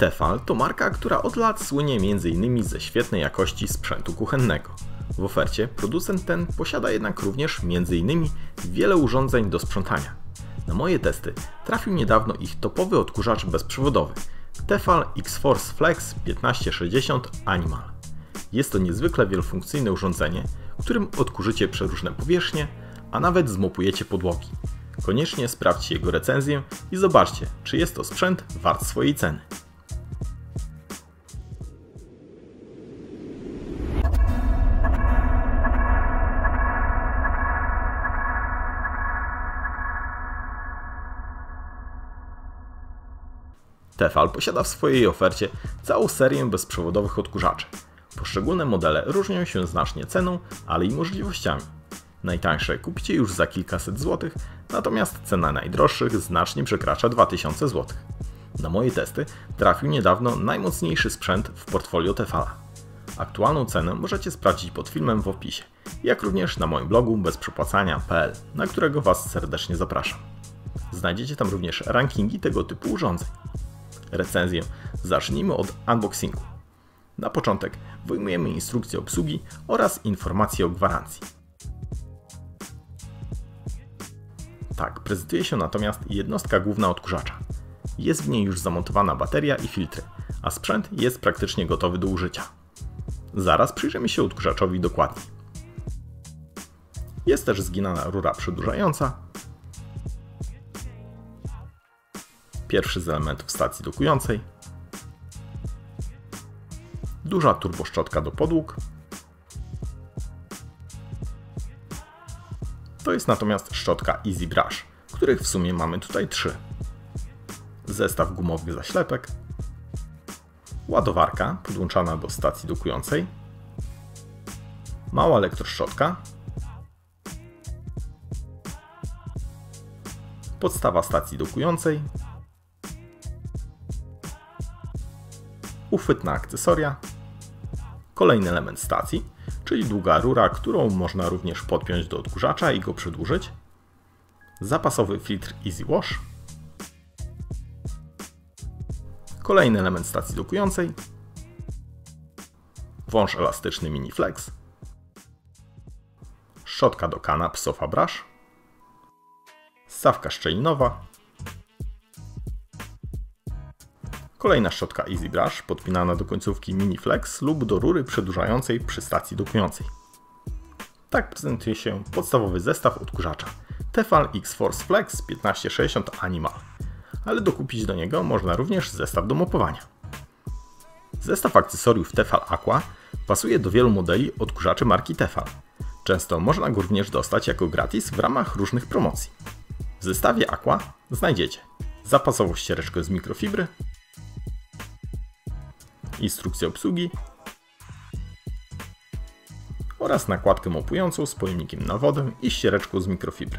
Tefal to marka, która od lat słynie m.in. ze świetnej jakości sprzętu kuchennego. W ofercie producent ten posiada jednak również m.in. wiele urządzeń do sprzątania. Na moje testy trafił niedawno ich topowy odkurzacz bezprzewodowy Tefal X-Force Flex 1560 Animal. Jest to niezwykle wielofunkcyjne urządzenie, którym odkurzycie przeróżne powierzchnie, a nawet zmopujecie podłogi. Koniecznie sprawdźcie jego recenzję i zobaczcie, czy jest to sprzęt wart swojej ceny. Tefal posiada w swojej ofercie całą serię bezprzewodowych odkurzaczy. Poszczególne modele różnią się znacznie ceną, ale i możliwościami. Najtańsze kupicie już za kilkaset złotych, natomiast cena najdroższych znacznie przekracza 2000 zł. Na moje testy trafił niedawno najmocniejszy sprzęt w portfolio Tefala. Aktualną cenę możecie sprawdzić pod filmem w opisie, jak również na moim blogu bezprzepłacania.pl, na którego Was serdecznie zapraszam. Znajdziecie tam również rankingi tego typu urządzeń. Recenzję zacznijmy od unboxingu. Na początek wyjmujemy instrukcję obsługi oraz informacje o gwarancji. Tak prezentuje się natomiast jednostka główna odkurzacza. Jest w niej już zamontowana bateria i filtry, a sprzęt jest praktycznie gotowy do użycia. Zaraz przyjrzymy się odkurzaczowi dokładniej. Jest też zginana rura przedłużająca. Pierwszy z elementów stacji dokującej. Duża turboszczotka do podłóg. To jest natomiast szczotka Easy Brush, których w sumie mamy tutaj 3. Zestaw gumowych zaślepek. Ładowarka podłączana do stacji dokującej. Mała elektroszczotka. Podstawa stacji dokującej. Uchwyt na akcesoria. Kolejny element stacji, czyli długa rura, którą można również podpiąć do odkurzacza i go przedłużyć. Zapasowy filtr Easy Wash. Kolejny element stacji dokującej. Wąż elastyczny Mini Flex. Szczotka do kanap Sofa Brush. Ssawka szczelinowa. Kolejna szczotka Easy Brush podpinana do końcówki Mini Flex lub do rury przedłużającej przy stacji dokującej. Tak prezentuje się podstawowy zestaw odkurzacza Tefal X-Force Flex 1560 Animal, ale dokupić do niego można również zestaw do mopowania. Zestaw akcesoriów Tefal Aqua pasuje do wielu modeli odkurzaczy marki Tefal. Często można go również dostać jako gratis w ramach różnych promocji. W zestawie Aqua znajdziecie zapasową ściereczkę z mikrofibry, instrukcję obsługi oraz nakładkę mopującą z pojemnikiem na wodę i ściereczką z mikrofibry.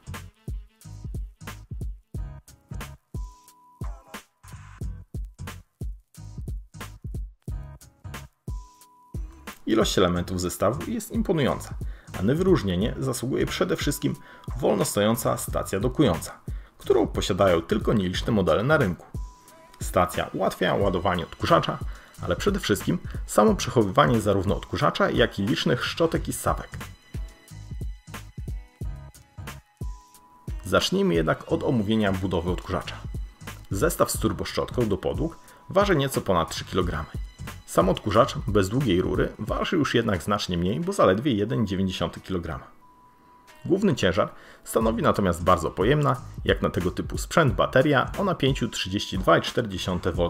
Ilość elementów zestawu jest imponująca, a na wyróżnienie zasługuje przede wszystkim wolno stojąca stacja dokująca, którą posiadają tylko nieliczne modele na rynku. Stacja ułatwia ładowanie odkurzacza, ale przede wszystkim samo przechowywanie zarówno odkurzacza, jak i licznych szczotek i ssawek. Zacznijmy jednak od omówienia budowy odkurzacza. Zestaw z turboszczotką do podłóg waży nieco ponad 3 kg. Sam odkurzacz bez długiej rury waży już jednak znacznie mniej, bo zaledwie 1,9 kg. Główny ciężar stanowi natomiast bardzo pojemna, jak na tego typu sprzęt, bateria o napięciu 32,4 V.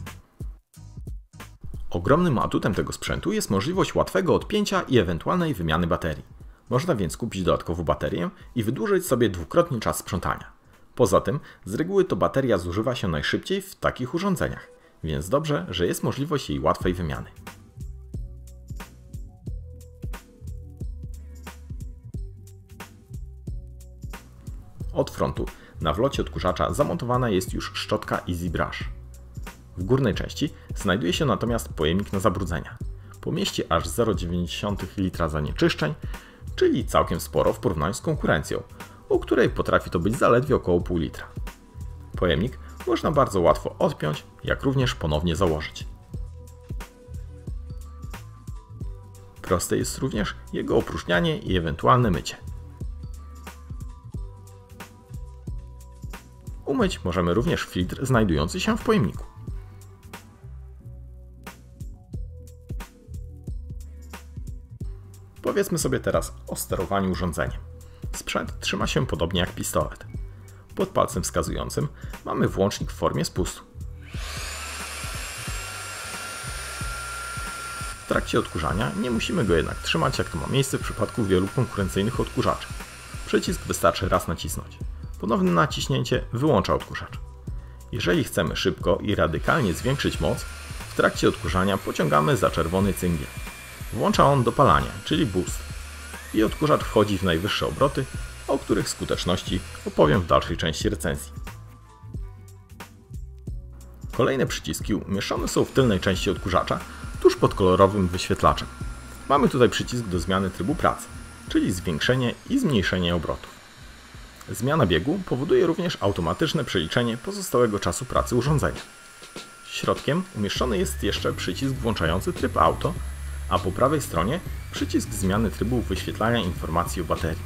Ogromnym atutem tego sprzętu jest możliwość łatwego odpięcia i ewentualnej wymiany baterii. Można więc kupić dodatkową baterię i wydłużyć sobie dwukrotnie czas sprzątania. Poza tym z reguły to bateria zużywa się najszybciej w takich urządzeniach, więc dobrze, że jest możliwość jej łatwej wymiany. Od frontu na wlocie odkurzacza zamontowana jest już szczotka Easy Brush. W górnej części znajduje się natomiast pojemnik na zabrudzenia. Pomieści aż 0,9 litra zanieczyszczeń, czyli całkiem sporo w porównaniu z konkurencją, u której potrafi to być zaledwie około pół litra. Pojemnik można bardzo łatwo odpiąć, jak również ponownie założyć. Proste jest również jego opróżnianie i ewentualne mycie. Umyć możemy również filtr znajdujący się w pojemniku. Powiedzmy sobie teraz o sterowaniu urządzeniem. Sprzęt trzyma się podobnie jak pistolet. Pod palcem wskazującym mamy włącznik w formie spustu. W trakcie odkurzania nie musimy go jednak trzymać, jak to ma miejsce w przypadku wielu konkurencyjnych odkurzaczy. Przycisk wystarczy raz nacisnąć. Ponowne naciśnięcie wyłącza odkurzacz. Jeżeli chcemy szybko i radykalnie zwiększyć moc, w trakcie odkurzania pociągamy za czerwony cyngiel. Włącza on dopalanie, czyli boost. I odkurzacz wchodzi w najwyższe obroty, o których skuteczności opowiem w dalszej części recenzji. Kolejne przyciski umieszczone są w tylnej części odkurzacza, tuż pod kolorowym wyświetlaczem. Mamy tutaj przycisk do zmiany trybu pracy, czyli zwiększenie i zmniejszenie obrotów. Zmiana biegu powoduje również automatyczne przeliczenie pozostałego czasu pracy urządzenia. Środkiem umieszczony jest jeszcze przycisk włączający tryb auto, a po prawej stronie przycisk zmiany trybu wyświetlania informacji o baterii.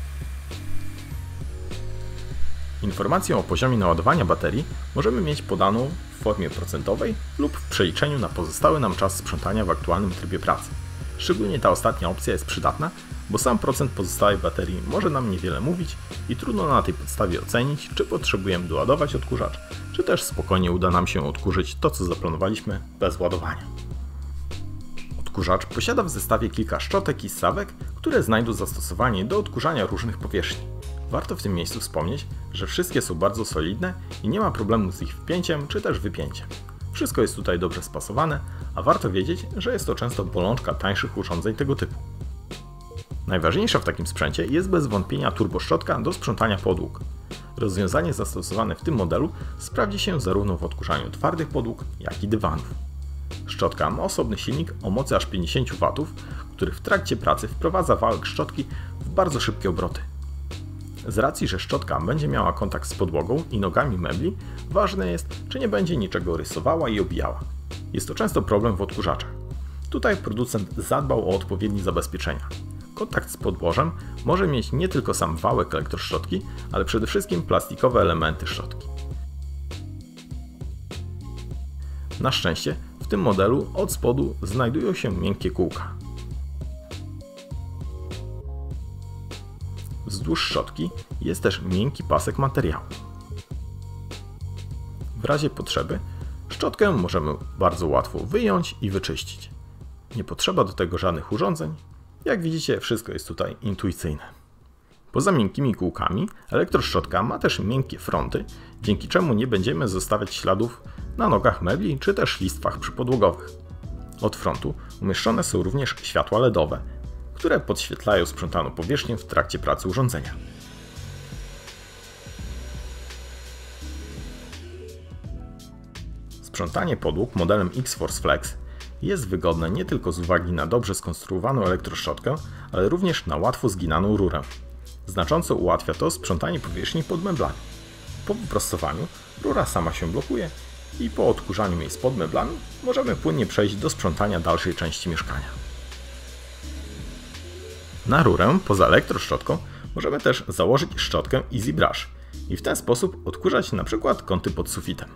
Informację o poziomie naładowania baterii możemy mieć podaną w formie procentowej lub w przeliczeniu na pozostały nam czas sprzątania w aktualnym trybie pracy. Szczególnie ta ostatnia opcja jest przydatna, bo sam procent pozostałej baterii może nam niewiele mówić i trudno na tej podstawie ocenić, czy potrzebujemy doładować odkurzacz, czy też spokojnie uda nam się odkurzyć to, co zaplanowaliśmy bez ładowania. Odkurzacz posiada w zestawie kilka szczotek i ssawek, które znajdą zastosowanie do odkurzania różnych powierzchni. Warto w tym miejscu wspomnieć, że wszystkie są bardzo solidne i nie ma problemu z ich wpięciem czy też wypięciem. Wszystko jest tutaj dobrze spasowane, a warto wiedzieć, że jest to często bolączka tańszych urządzeń tego typu. Najważniejsza w takim sprzęcie jest bez wątpienia turboszczotka do sprzątania podłóg. Rozwiązanie zastosowane w tym modelu sprawdzi się zarówno w odkurzaniu twardych podłóg, jak i dywanów. Szczotka ma osobny silnik o mocy aż 50 W, który w trakcie pracy wprowadza wałek szczotki w bardzo szybkie obroty. Z racji, że szczotka będzie miała kontakt z podłogą i nogami mebli, ważne jest, czy nie będzie niczego rysowała i obijała. Jest to często problem w odkurzaczach. Tutaj producent zadbał o odpowiednie zabezpieczenia. Kontakt z podłożem może mieć nie tylko sam wałek elektroszczotki, ale przede wszystkim plastikowe elementy szczotki. Na szczęście w tym modelu od spodu znajdują się miękkie kółka. Wzdłuż szczotki jest też miękki pasek materiału. W razie potrzeby szczotkę możemy bardzo łatwo wyjąć i wyczyścić. Nie potrzeba do tego żadnych urządzeń. Jak widzicie, wszystko jest tutaj intuicyjne. Poza miękkimi kółkami, elektroszczotka ma też miękkie fronty, dzięki czemu nie będziemy zostawiać śladów na nogach mebli czy też listwach przypodłogowych. Od frontu umieszczone są również światła LEDowe, które podświetlają sprzątaną powierzchnię w trakcie pracy urządzenia. Sprzątanie podłóg modelem X-Force Flex jest wygodne nie tylko z uwagi na dobrze skonstruowaną elektroszczotkę, ale również na łatwo zginaną rurę. Znacząco ułatwia to sprzątanie powierzchni pod meblami. Po wyprostowaniu rura sama się blokuje i po odkurzaniu miejsc pod meblami możemy płynnie przejść do sprzątania dalszej części mieszkania. Na rurę poza elektroszczotką możemy też założyć szczotkę Easy Brush i w ten sposób odkurzać np. kąty pod sufitem.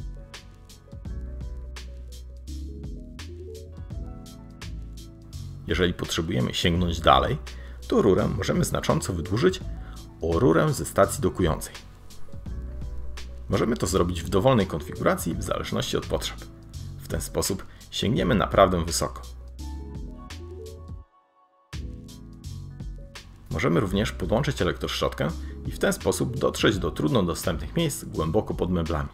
Jeżeli potrzebujemy sięgnąć dalej, to rurę możemy znacząco wydłużyć o rurę ze stacji dokującej. Możemy to zrobić w dowolnej konfiguracji w zależności od potrzeb. W ten sposób sięgniemy naprawdę wysoko. Możemy również podłączyć elektroszczotkę i w ten sposób dotrzeć do trudno dostępnych miejsc głęboko pod meblami.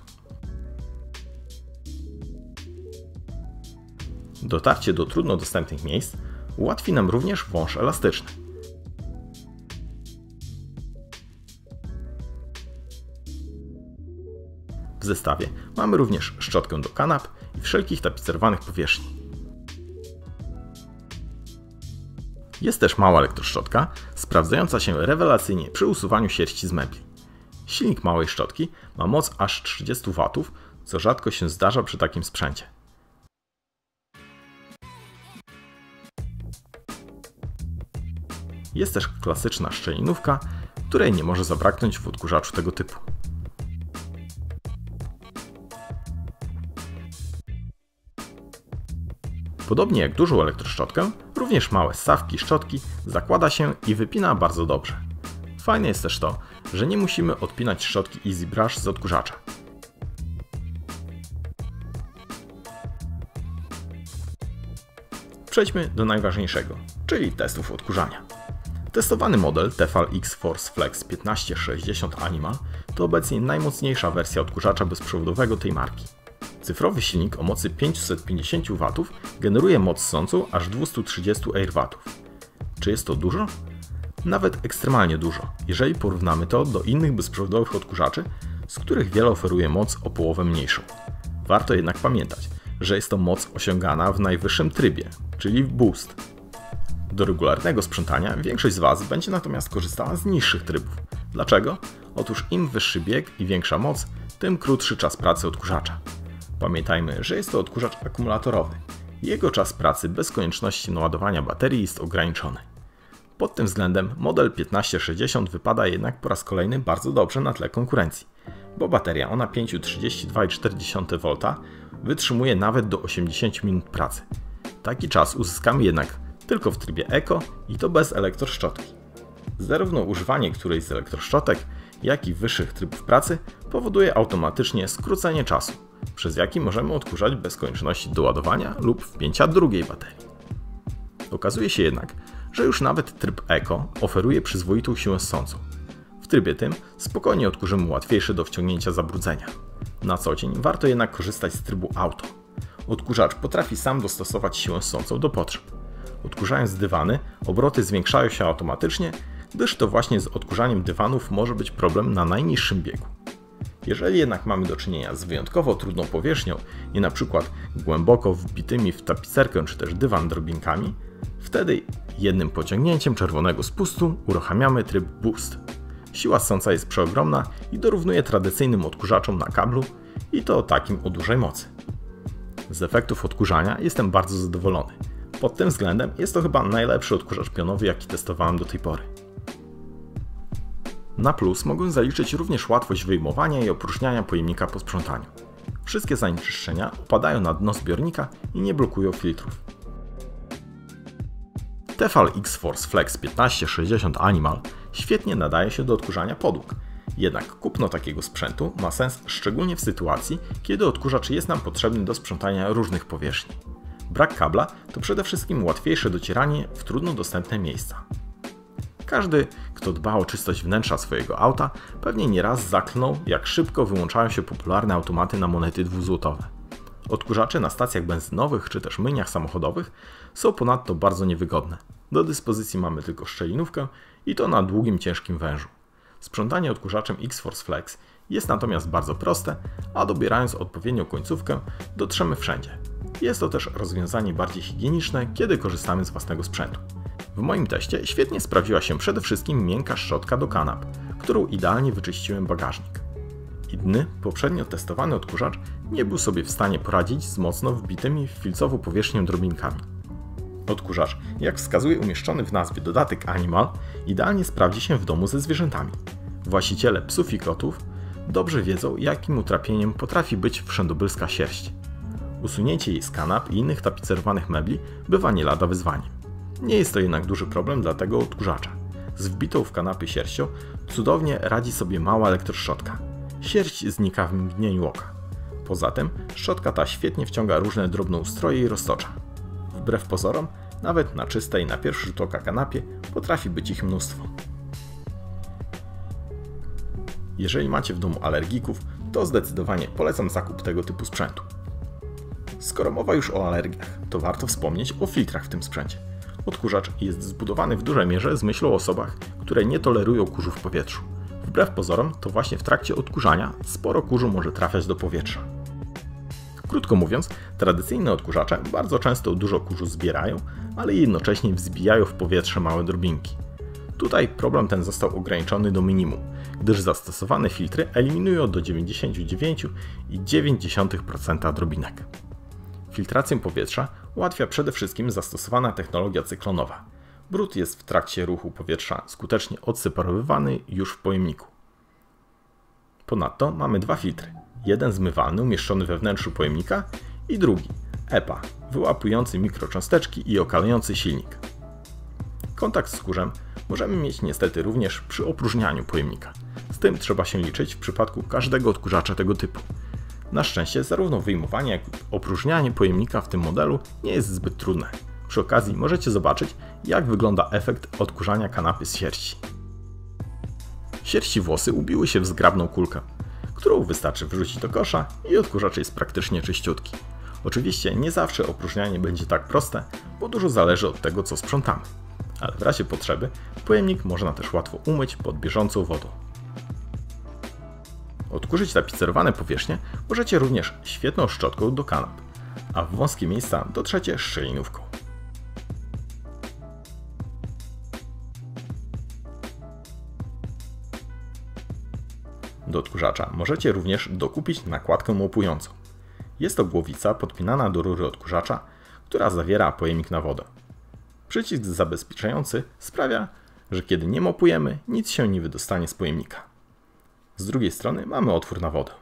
Dotarcie do trudno dostępnych miejsc ułatwi nam również wąż elastyczny. W zestawie mamy również szczotkę do kanap i wszelkich tapicerowanych powierzchni. Jest też mała elektroszczotka, sprawdzająca się rewelacyjnie przy usuwaniu sierści z mebli. Silnik małej szczotki ma moc aż 30 W, co rzadko się zdarza przy takim sprzęcie. Jest też klasyczna szczelinówka, której nie może zabraknąć w odkurzaczu tego typu. Podobnie jak dużą elektroszczotkę, również małe ssawki szczotki zakłada się i wypina bardzo dobrze. Fajne jest też to, że nie musimy odpinać szczotki Easy Brush z odkurzacza. Przejdźmy do najważniejszego, czyli testów odkurzania. Testowany model Tefal X-Force Flex 1560 Animal to obecnie najmocniejsza wersja odkurzacza bezprzewodowego tej marki. Cyfrowy silnik o mocy 550 W generuje moc ssącą aż 230 AW. Czy jest to dużo? Nawet ekstremalnie dużo, jeżeli porównamy to do innych bezprzewodowych odkurzaczy, z których wiele oferuje moc o połowę mniejszą. Warto jednak pamiętać, że jest to moc osiągana w najwyższym trybie, czyli w Boost. Do regularnego sprzątania większość z Was będzie natomiast korzystała z niższych trybów. Dlaczego? Otóż im wyższy bieg i większa moc, tym krótszy czas pracy odkurzacza. Pamiętajmy, że jest to odkurzacz akumulatorowy. Jego czas pracy bez konieczności naładowania baterii jest ograniczony. Pod tym względem model 1560 wypada jednak po raz kolejny bardzo dobrze na tle konkurencji, bo bateria o napięciu 32,4 V wytrzymuje nawet do 80 minut pracy. Taki czas uzyskamy jednak tylko w trybie Eco i to bez elektroszczotki. Zarówno używanie którejś z elektroszczotek, jak i wyższych trybów pracy powoduje automatycznie skrócenie czasu, przez jaki możemy odkurzać bez konieczności doładowania lub wpięcia drugiej baterii. Okazuje się jednak, że już nawet tryb Eco oferuje przyzwoitą siłę ssącą. W trybie tym spokojnie odkurzymy łatwiejsze do wciągnięcia zabrudzenia. Na co dzień warto jednak korzystać z trybu Auto. Odkurzacz potrafi sam dostosować siłę ssącą do potrzeb. Odkurzając dywany, obroty zwiększają się automatycznie, gdyż to właśnie z odkurzaniem dywanów może być problem na najniższym biegu. Jeżeli jednak mamy do czynienia z wyjątkowo trudną powierzchnią i na przykład głęboko wbitymi w tapicerkę czy też dywan drobinkami, wtedy jednym pociągnięciem czerwonego spustu uruchamiamy tryb Boost. Siła ssąca jest przeogromna i dorównuje tradycyjnym odkurzaczom na kablu i to takim o dużej mocy. Z efektów odkurzania jestem bardzo zadowolony. Pod tym względem jest to chyba najlepszy odkurzacz pionowy, jaki testowałem do tej pory. Na plus mogę zaliczyć również łatwość wyjmowania i opróżniania pojemnika po sprzątaniu. Wszystkie zanieczyszczenia opadają na dno zbiornika i nie blokują filtrów. Tefal X-Force Flex 1560 Animal świetnie nadaje się do odkurzania podłóg. Jednak kupno takiego sprzętu ma sens szczególnie w sytuacji, kiedy odkurzacz jest nam potrzebny do sprzątania różnych powierzchni. Brak kabla to przede wszystkim łatwiejsze docieranie w trudno dostępne miejsca. Każdy, kto dba o czystość wnętrza swojego auta, pewnie nieraz zaklnął, jak szybko wyłączają się popularne automaty na monety dwuzłotowe. Odkurzacze na stacjach benzynowych czy też myjniach samochodowych są ponadto bardzo niewygodne. Do dyspozycji mamy tylko szczelinówkę i to na długim, ciężkim wężu. Sprzątanie odkurzaczem X-Force Flex jest natomiast bardzo proste, a dobierając odpowiednią końcówkę dotrzemy wszędzie. Jest to też rozwiązanie bardziej higieniczne, kiedy korzystamy z własnego sprzętu. W moim teście świetnie sprawdziła się przede wszystkim miękka szczotka do kanap, którą idealnie wyczyściłem bagażnik. Inny, poprzednio testowany odkurzacz nie był sobie w stanie poradzić z mocno wbitymi w filcową powierzchnię drobinkami. Odkurzacz, jak wskazuje umieszczony w nazwie dodatek Animal, idealnie sprawdzi się w domu ze zwierzętami. Właściciele psów i kotów dobrze wiedzą, jakim utrapieniem potrafi być wszędobylska sierść. Usunięcie jej z kanap i innych tapicerowanych mebli bywa nie lada wyzwaniem. Nie jest to jednak duży problem dla tego odkurzacza. Z wbitą w kanapy sierścią cudownie radzi sobie mała elektroszczotka. Sierść znika w mgnieniu oka. Poza tym szczotka ta świetnie wciąga różne drobnoustroje i roztocza. Wbrew pozorom, nawet na czystej na pierwszy rzut oka kanapie potrafi być ich mnóstwo. Jeżeli macie w domu alergików, to zdecydowanie polecam zakup tego typu sprzętu. Skoro mowa już o alergiach, to warto wspomnieć o filtrach w tym sprzęcie. Odkurzacz jest zbudowany w dużej mierze z myślą o osobach, które nie tolerują kurzu w powietrzu. Wbrew pozorom, to właśnie w trakcie odkurzania sporo kurzu może trafiać do powietrza. Krótko mówiąc, tradycyjne odkurzacze bardzo często dużo kurzu zbierają, ale jednocześnie wzbijają w powietrze małe drobinki. Tutaj problem ten został ograniczony do minimum, gdyż zastosowane filtry eliminują do 99,9% drobinek. Filtrację powietrza ułatwia przede wszystkim zastosowana technologia cyklonowa. Brud jest w trakcie ruchu powietrza skutecznie odseparowywany już w pojemniku. Ponadto mamy dwa filtry. Jeden zmywalny umieszczony we wnętrzu pojemnika i drugi, EPA, wyłapujący mikrocząsteczki i okalający silnik. Kontakt z kurzem możemy mieć niestety również przy opróżnianiu pojemnika. Z tym trzeba się liczyć w przypadku każdego odkurzacza tego typu. Na szczęście zarówno wyjmowanie, jak i opróżnianie pojemnika w tym modelu nie jest zbyt trudne. Przy okazji możecie zobaczyć, jak wygląda efekt odkurzania kanapy z sierści. Sierści włosy ubiły się w zgrabną kulkę, którą wystarczy wrzucić do kosza i odkurzacz jest praktycznie czyściutki. Oczywiście nie zawsze opróżnianie będzie tak proste, bo dużo zależy od tego, co sprzątamy. Ale w razie potrzeby pojemnik można też łatwo umyć pod bieżącą wodą. Odkurzyć tapicerowane powierzchnie możecie również świetną szczotką do kanap, a w wąskie miejsca dotrzecie szczelinówką. Do odkurzacza możecie również dokupić nakładkę mopującą. Jest to głowica podpinana do rury odkurzacza, która zawiera pojemnik na wodę. Przycisk zabezpieczający sprawia, że kiedy nie mopujemy, nic się nie wydostanie z pojemnika. Z drugiej strony mamy otwór na wodę.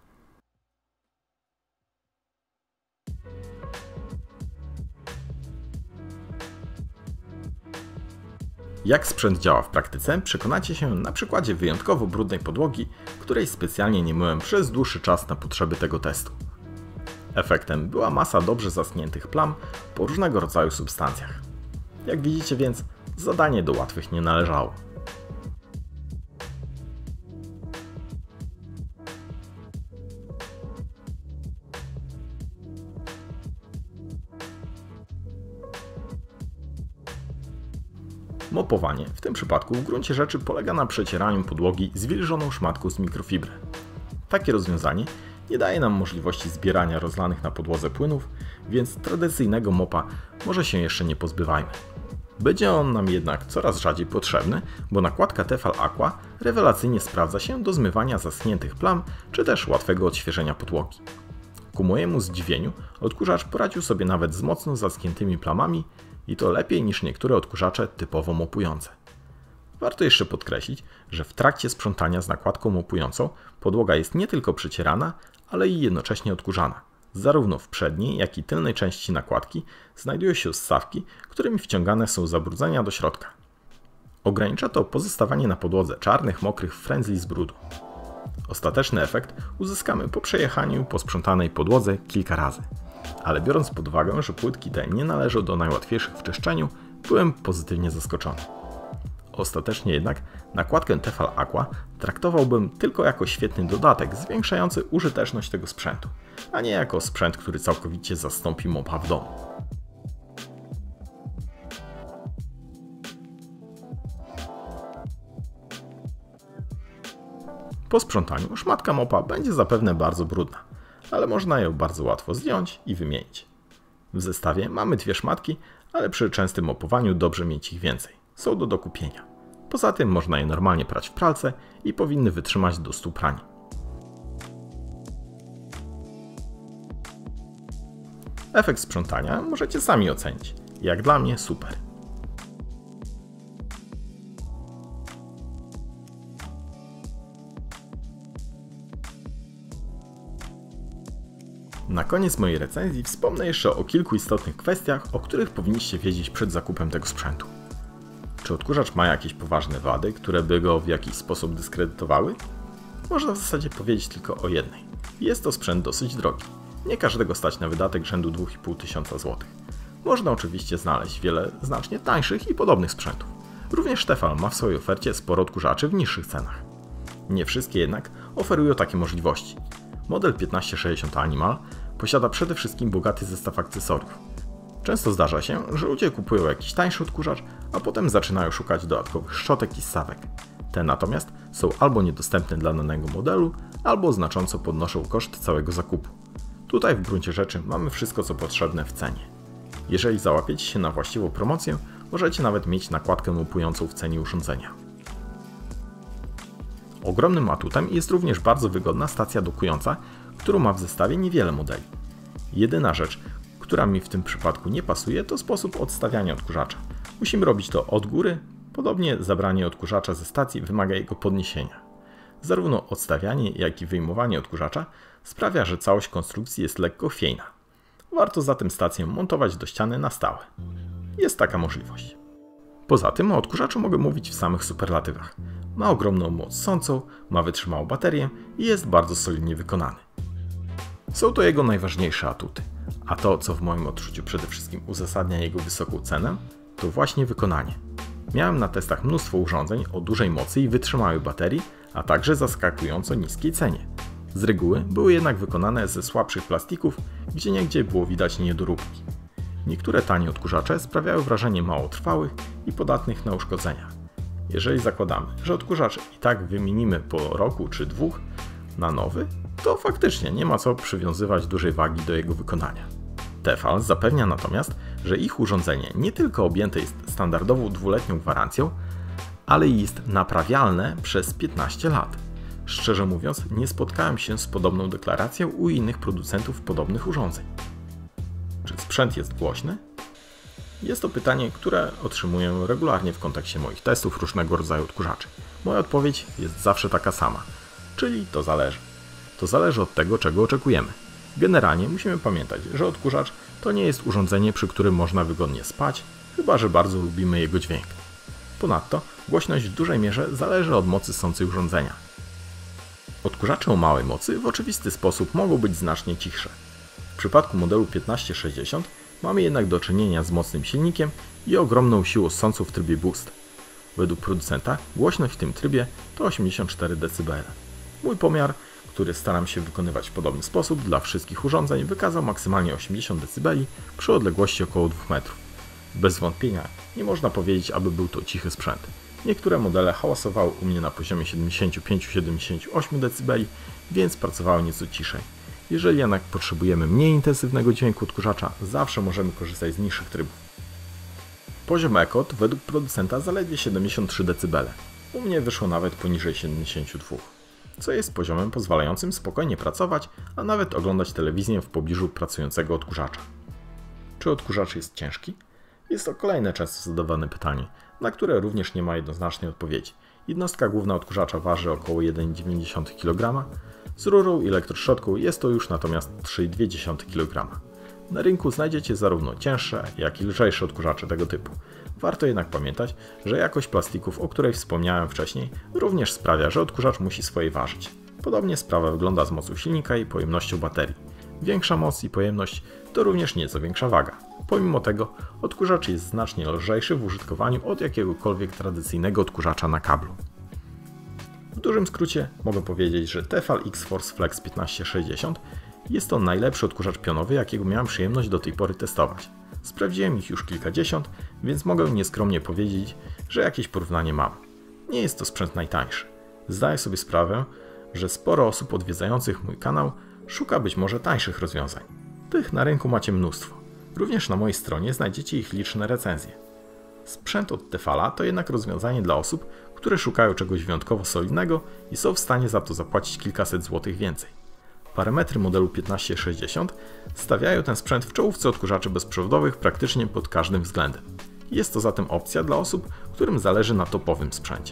Jak sprzęt działa w praktyce, przekonacie się na przykładzie wyjątkowo brudnej podłogi, której specjalnie nie myłem przez dłuższy czas na potrzeby tego testu. Efektem była masa dobrze zaschniętych plam po różnego rodzaju substancjach. Jak widzicie więc, zadanie do łatwych nie należało. Mopowanie w tym przypadku w gruncie rzeczy polega na przecieraniu podłogi zwilżoną szmatką z mikrofibry. Takie rozwiązanie nie daje nam możliwości zbierania rozlanych na podłodze płynów, więc tradycyjnego mopa może się jeszcze nie pozbywajmy. Będzie on nam jednak coraz rzadziej potrzebny, bo nakładka Tefal Aqua rewelacyjnie sprawdza się do zmywania zaschniętych plam czy też łatwego odświeżenia podłogi. Ku mojemu zdziwieniu odkurzacz poradził sobie nawet z mocno zaschniętymi plamami i to lepiej niż niektóre odkurzacze typowo mopujące. Warto jeszcze podkreślić, że w trakcie sprzątania z nakładką mopującą podłoga jest nie tylko przecierana, ale i jednocześnie odkurzana. Zarówno w przedniej, jak i tylnej części nakładki znajdują się ssawki, którymi wciągane są zabrudzenia do środka. Ogranicza to pozostawanie na podłodze czarnych, mokrych frędzli z brudu. Ostateczny efekt uzyskamy po przejechaniu po sprzątanej podłodze kilka razy. Ale biorąc pod uwagę, że płytki te nie należą do najłatwiejszych w czyszczeniu, byłem pozytywnie zaskoczony. Ostatecznie jednak nakładkę Tefal Aqua traktowałbym tylko jako świetny dodatek zwiększający użyteczność tego sprzętu, a nie jako sprzęt, który całkowicie zastąpi mopa w domu. Po sprzątaniu szmatka mopa będzie zapewne bardzo brudna, ale można ją bardzo łatwo zdjąć i wymienić. W zestawie mamy dwie szmatki, ale przy częstym mopowaniu dobrze mieć ich więcej. Są do dokupienia. Poza tym można je normalnie prać w pralce i powinny wytrzymać do 100 prani. Efekt sprzątania możecie sami ocenić. Jak dla mnie super. Na koniec mojej recenzji wspomnę jeszcze o kilku istotnych kwestiach, o których powinniście wiedzieć przed zakupem tego sprzętu. Czy odkurzacz ma jakieś poważne wady, które by go w jakiś sposób dyskredytowały? Można w zasadzie powiedzieć tylko o jednej. Jest to sprzęt dosyć drogi. Nie każdego stać na wydatek rzędu 2500 zł. Można oczywiście znaleźć wiele znacznie tańszych i podobnych sprzętów. Również Tefal ma w swojej ofercie sporo odkurzaczy w niższych cenach. Nie wszystkie jednak oferują takie możliwości. Model 1560 Animal posiada przede wszystkim bogaty zestaw akcesoriów. Często zdarza się, że ludzie kupują jakiś tańszy odkurzacz, a potem zaczynają szukać dodatkowych szczotek i ssawek. Te natomiast są albo niedostępne dla danego modelu, albo znacząco podnoszą koszt całego zakupu. Tutaj w gruncie rzeczy mamy wszystko co potrzebne w cenie. Jeżeli załapiecie się na właściwą promocję, możecie nawet mieć nakładkę mopującą w cenie urządzenia. Ogromnym atutem jest również bardzo wygodna stacja dokująca, którą ma w zestawie niewiele modeli. Jedyna rzecz, która mi w tym przypadku nie pasuje, to sposób odstawiania odkurzacza. Musimy robić to od góry, podobnie zabranie odkurzacza ze stacji wymaga jego podniesienia. Zarówno odstawianie, jak i wyjmowanie odkurzacza sprawia, że całość konstrukcji jest lekko chwiejna. Warto zatem stację montować do ściany na stałe. Jest taka możliwość. Poza tym o odkurzaczu mogę mówić w samych superlatywach. Ma ogromną moc sącą, ma wytrzymałą baterię i jest bardzo solidnie wykonany. Są to jego najważniejsze atuty, a to, co w moim odczuciu przede wszystkim uzasadnia jego wysoką cenę, to właśnie wykonanie. Miałem na testach mnóstwo urządzeń o dużej mocy i wytrzymałej baterii, a także zaskakująco niskiej cenie. Z reguły były jednak wykonane ze słabszych plastików, gdzieniegdzie było widać niedoróbki. Niektóre tanie odkurzacze sprawiają wrażenie mało trwałych i podatnych na uszkodzenia. Jeżeli zakładamy, że odkurzacz i tak wymienimy po roku czy dwóch na nowy, to faktycznie nie ma co przywiązywać dużej wagi do jego wykonania. Tefal zapewnia natomiast, że ich urządzenie nie tylko objęte jest standardową dwuletnią gwarancją, ale i jest naprawialne przez 15 lat. Szczerze mówiąc, nie spotkałem się z podobną deklaracją u innych producentów podobnych urządzeń. Czy sprzęt jest głośny? Jest to pytanie, które otrzymuję regularnie w kontekście moich testów różnego rodzaju odkurzaczy. Moja odpowiedź jest zawsze taka sama, czyli to zależy. To zależy od tego, czego oczekujemy. Generalnie musimy pamiętać, że odkurzacz to nie jest urządzenie, przy którym można wygodnie spać, chyba że bardzo lubimy jego dźwięk. Ponadto głośność w dużej mierze zależy od mocy sącej urządzenia. Odkurzacze o małej mocy w oczywisty sposób mogą być znacznie cichsze. W przypadku modelu 1560 mamy jednak do czynienia z mocnym silnikiem i ogromną siłą sącą w trybie boost. Według producenta głośność w tym trybie to 84 dB. Mój pomiar, który staram się wykonywać w podobny sposób dla wszystkich urządzeń, wykazał maksymalnie 80 dB przy odległości około 2 metrów. Bez wątpienia nie można powiedzieć, aby był to cichy sprzęt. Niektóre modele hałasowały u mnie na poziomie 75-78 dB, więc pracowały nieco ciszej. Jeżeli jednak potrzebujemy mniej intensywnego dźwięku odkurzacza, zawsze możemy korzystać z niższych trybów. Poziom Echo to według producenta zaledwie 73 dB. U mnie wyszło nawet poniżej 72, co jest poziomem pozwalającym spokojnie pracować, a nawet oglądać telewizję w pobliżu pracującego odkurzacza. Czy odkurzacz jest ciężki? Jest to kolejne często zadawane pytanie, na które również nie ma jednoznacznej odpowiedzi. Jednostka główna odkurzacza waży około 1,9 kg, z rurą i elektroszczotką jest to już natomiast 3,2 kg. Na rynku znajdziecie zarówno cięższe, jak i lżejsze odkurzacze tego typu. Warto jednak pamiętać, że jakość plastików, o której wspomniałem wcześniej, również sprawia, że odkurzacz musi swoje ważyć. Podobnie sprawa wygląda z mocą silnika i pojemnością baterii. Większa moc i pojemność to również nieco większa waga. Pomimo tego odkurzacz jest znacznie lżejszy w użytkowaniu od jakiegokolwiek tradycyjnego odkurzacza na kablu. W dużym skrócie mogę powiedzieć, że Tefal X-Force Flex 1560 jest to najlepszy odkurzacz pionowy, jakiego miałem przyjemność do tej pory testować. Sprawdziłem ich już kilkadziesiąt, więc mogę nieskromnie powiedzieć, że jakieś porównanie mam. Nie jest to sprzęt najtańszy. Zdaję sobie sprawę, że sporo osób odwiedzających mój kanał szuka być może tańszych rozwiązań. Tych na rynku macie mnóstwo. Również na mojej stronie znajdziecie ich liczne recenzje. Sprzęt od Tefala to jednak rozwiązanie dla osób, które szukają czegoś wyjątkowo solidnego i są w stanie za to zapłacić kilkaset złotych więcej. Parametry modelu 1560 stawiają ten sprzęt w czołówce odkurzaczy bezprzewodowych praktycznie pod każdym względem. Jest to zatem opcja dla osób, którym zależy na topowym sprzęcie.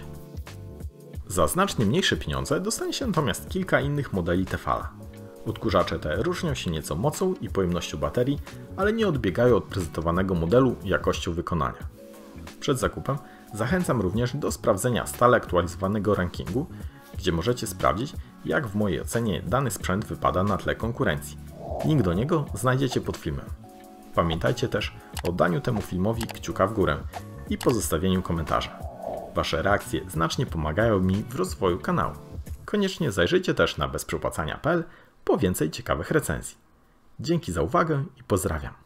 Za znacznie mniejsze pieniądze dostanie się natomiast kilka innych modeli Tefala. Odkurzacze te różnią się nieco mocą i pojemnością baterii, ale nie odbiegają od prezentowanego modelu jakością wykonania. Przed zakupem zachęcam również do sprawdzenia stale aktualizowanego rankingu, gdzie możecie sprawdzić, jak w mojej ocenie dany sprzęt wypada na tle konkurencji. Link do niego znajdziecie pod filmem. Pamiętajcie też o daniu temu filmowi kciuka w górę i pozostawieniu komentarza. Wasze reakcje znacznie pomagają mi w rozwoju kanału. Koniecznie zajrzyjcie też na bezprzepłacania.pl po więcej ciekawych recenzji. Dzięki za uwagę i pozdrawiam.